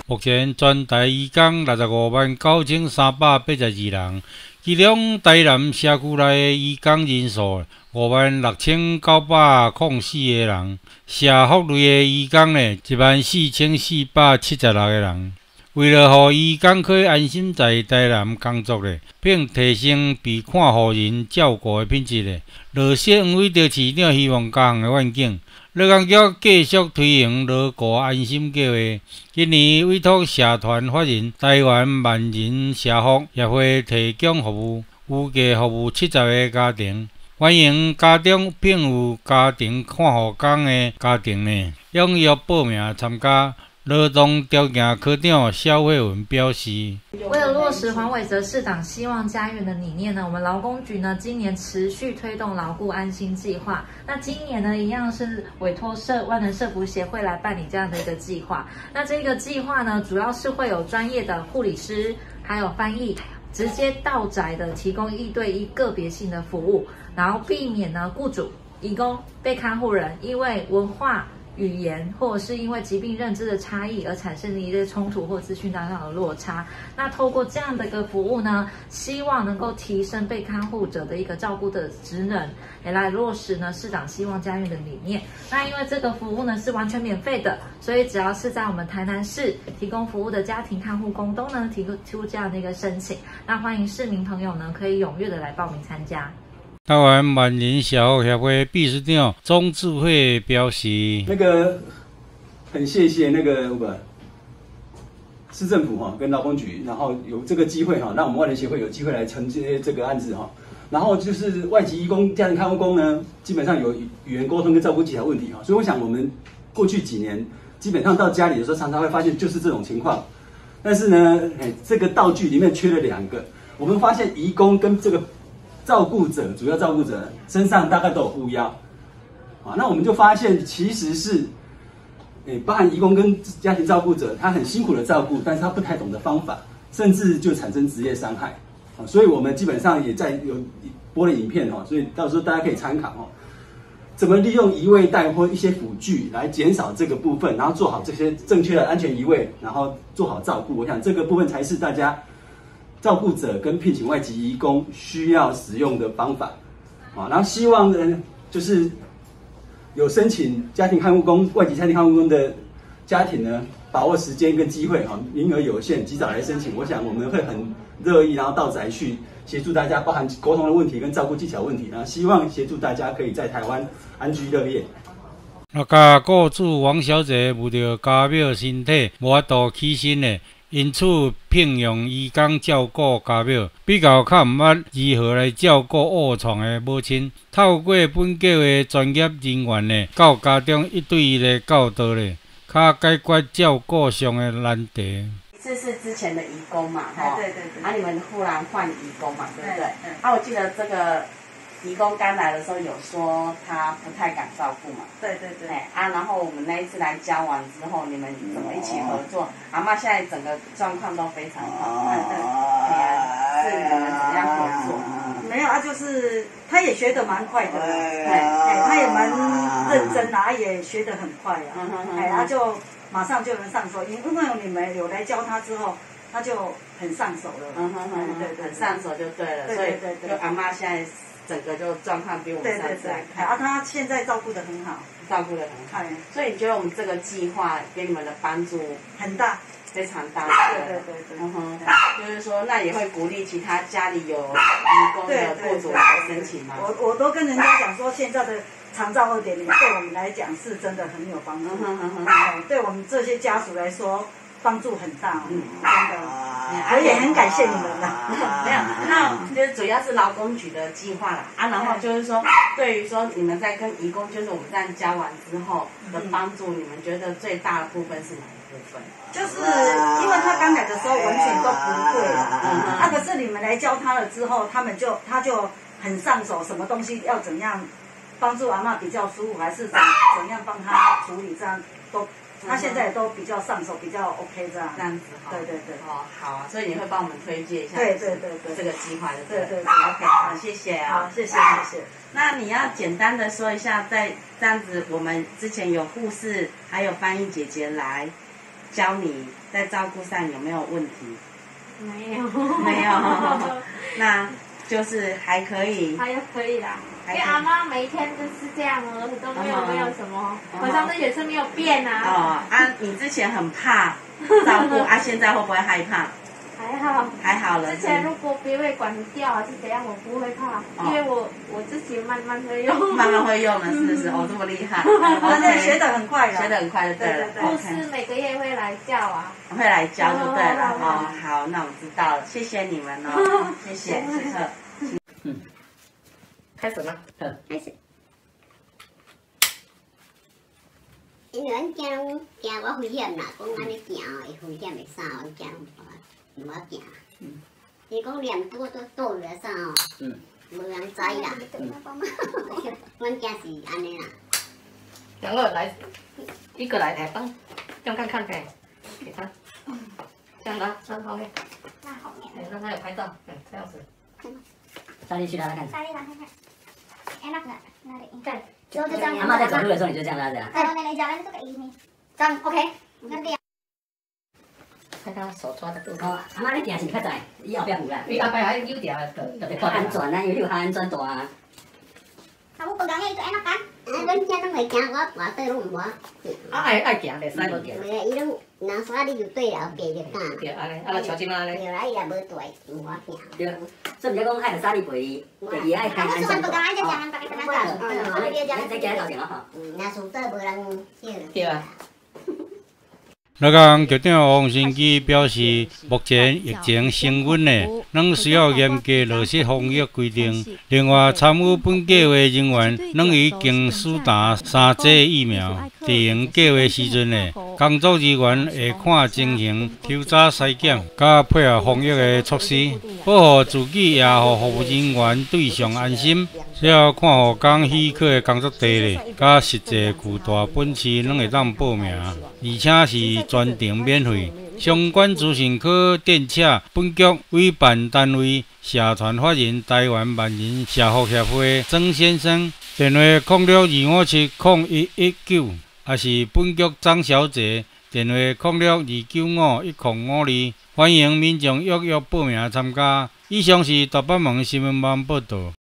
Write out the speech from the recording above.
目前全台移工659382人，其中台南社区内的移工人数56904个人，社福类的移工呢14476个人。为了让移工可以安心在台南工作咧，并提升被看护人照顾的品质咧，乐视黄伟德市长希望家项的愿景，劳工局继续推行劳雇安心计划。今年委托社团法人台湾万人社福协会提供服务，预计服务70个家庭。欢迎家中并有家庭看护工的家庭呢，踊跃报名参加。劳动条件科长肖慧文表示， 为了落实黄伟哲市长希望家园的理念呢，我们劳工局呢今年持续推动劳雇安心计划。那今年呢，一样是委托万能社福协会来办理这样的一个计划。那这个计划呢，主要是会有专业的护理师，还有翻译，直接到宅的提供1对1个别性的服务，然后避免呢雇主、移工、被看护人因为文化、语言或者是因为疾病认知的差异而产生的一些冲突或资讯上的落差。那透过这样的一个服务呢，希望能够提升被看护者的一个照顾的职能，也来落实呢市长希望家园的理念。那因为这个服务呢是完全免费的，所以只要是在我们台南市提供服务的家庭看护工都能提出这样的一个申请。那欢迎市民朋友呢可以踊跃的来报名参加。 台湾万人社福协会秘书长钟智慧表示：“ 很谢谢市政府跟劳工局，然后有这个机会让我们万人协会有机会来承接这个案子然后就是外籍移工、家庭看护工呢，基本上有语言沟通跟照顾技巧问题所以我想我们过去几年基本上到家里的时候，常常会发现就是这种情况。但是呢，这个道具里面缺了2个，我们发现移工跟这个照顾者，主要照顾者身上大概都有护腰，那我们就发现其实是，包含移工跟家庭照顾者，他很辛苦的照顾，但是他不太懂得方法，甚至就产生职业伤害，所以我们基本上也有播了影片所以到时候大家可以参考怎么利用移位带或一些辅具来减少这个部分，然后做好这些正确的安全移位，然后做好照顾。我想这个部分才是大家照顾者跟聘请外籍移工需要使用的方法然后希望呢，就是有申请家庭看护工、外籍家庭看护工的家庭呢，把握时间跟机会名额有限，及早来申请。我想我们会很乐意，然后到宅去协助大家，包含沟通的问题跟照顾技巧问题，然后希望协助大家可以在台湾安居乐业。 甲雇主王小姐为着家表身体无法度起身的。因此，聘用移工照顾家表，比较毋捌如何来照顾卧床的母亲。透过本计划专业人员呢，到家中1对1的教导咧，较解决照顾上的难题。 这是之前的移工嘛， 对。 你们忽然换移工嘛，对不对？我记得这个移工刚来的时候有说他不太敢照顾嘛， 对。 然后我们那一次来教完之后，你们怎么一起合作？阿嬷现在整个状况都非常好，是你们怎么样合作？ 没有就是他也学得蛮快的，他也蛮认真也学得很快他就马上就能上手，因为你们有来教他之后，他就很上手了， 对，很上手就对了，所以就阿嬷现在整个就状况比我们上次来看， 他现在照顾得很好， 所以你觉得我们这个计划给你们的帮助很大， 非常大， 对， 就是说那也会鼓励其他家里有移工的雇主来申请吗？ 我都跟人家讲说，现在的长照2.0对我们来讲是真的很有帮助，对我们这些家属来说帮助很大，真的。我也很感谢你们了。 没有，那就是主要是劳工局的计划啦然后就是说，对于说你们在跟移工，就是我们这样教完之后的帮助，你们觉得最大的部分是哪一部分？ 就是因为他刚来的时候完全都不会可是你们来教他了之后，他就很上手，什么东西要怎样帮助阿嬷比较舒服，还是怎样帮他处理，这样都。他现在都比较上手，比较 OK 这样子对。 好所以你会帮我们推荐一下对这个计划的对 OK 好谢谢好谢谢。 那你要简单的说一下，在这样子我们之前有护士还有翻译姐姐来教你在照顾上有没有问题？ 没有， 没有，那就是还可以。 还可以啦。因为阿妈每一天都是这样哦，都没有什么，好像这也是没有变啊。 哦啊，你之前很怕照顾啊，现在会不会害怕？ 还好， 还好了。 之前如果鼻胃管掉还是怎样，我不会怕，因为我自己慢慢会用。慢慢会用了，是不是？哦，这么厉害。 反正学得很快的。 学得很快就对了。 护士每个月会来教啊。 会来教就对了。哦，好，那我知道了，谢谢你们哦，谢谢。 开始吗？开始。因为咱行我危险啦，讲安尼行会危险袂啥，阮行唔好行。伊讲连倒落来啥哦，无人知啦。阮惊是安尼啦。 2个来，1个来帮，这样看看给他，这样的，那后面，让他有拍照，这样子。 莎莉去拉拉看。 莎莉拉看看。哎，那个那里。对。 就这样。阿妈在走路的时候，你就这样拉着。 对，我那脚那个给你，这样 OK，那这样。 看他手抓得够。 哦，阿妈你定是较在，伊后壁扶啦。 伊后壁还有条，特别安全啊，因为你有安全带啊。 啊，我刚刚伊做安那干。 阮囝拢会行，我外底拢唔无。 爱行，袂使无行。 对啊，伊拢人山你就对了，爬就敢。 对，安尼，啊，桥即马咧。 对啦，伊也无大，唔好行。对，所以毋是讲爱着沙哩陪伊，第二爱看安全。 我刚刚就讲，大概怎么讲？ 再行头前咯吼。若厝底无人对啊。 乐江局长王新基表示，目前疫情升温呢，仍需要严格落实防疫规定。另外，参与本计划人员仍已经施打3剂疫苗。执行计划时阵呢，工作人员会看情形抽查筛检，加配合防疫的措施，保护自己也互服务人员对象安心。只要看护讲许可的工作地咧，甲实际巨大本市拢会当报名，而且是全程免费。相关资讯可电洽本局委办单位社团法人台湾万人社福协会曾先生，电话0625701119，也是本局张小姐，电话0629510052。欢迎民众踊跃报名参加。以上是大北门新闻网报道。